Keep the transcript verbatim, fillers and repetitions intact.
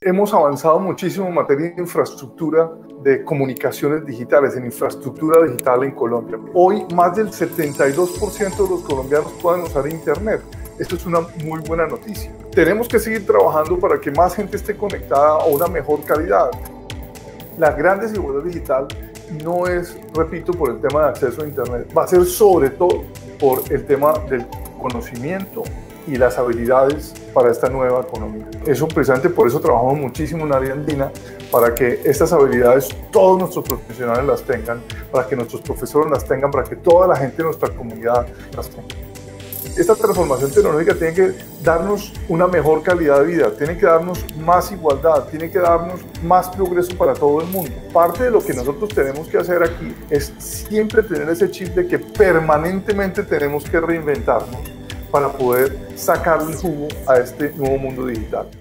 Hemos avanzado muchísimo en materia de infraestructura de comunicaciones digitales, en infraestructura digital en Colombia. Hoy más del setenta y dos por ciento de los colombianos pueden usar Internet. Esto es una muy buena noticia. Tenemos que seguir trabajando para que más gente esté conectada a una mejor calidad. La gran desigualdad digital no es, repito, por el tema de acceso a Internet, va a ser sobre todo por el tema del conocimiento y las habilidades para esta nueva economía. Eso precisamente por eso trabajamos muchísimo en Área Andina, para que estas habilidades todos nuestros profesionales las tengan, para que nuestros profesores las tengan, para que toda la gente de nuestra comunidad las tenga. Esta transformación tecnológica tiene que darnos una mejor calidad de vida, tiene que darnos más igualdad, tiene que darnos más progreso para todo el mundo. Parte de lo que nosotros tenemos que hacer aquí es siempre tener ese chip de que permanentemente tenemos que reinventarnos para poder sacarle el jugo a este nuevo mundo digital.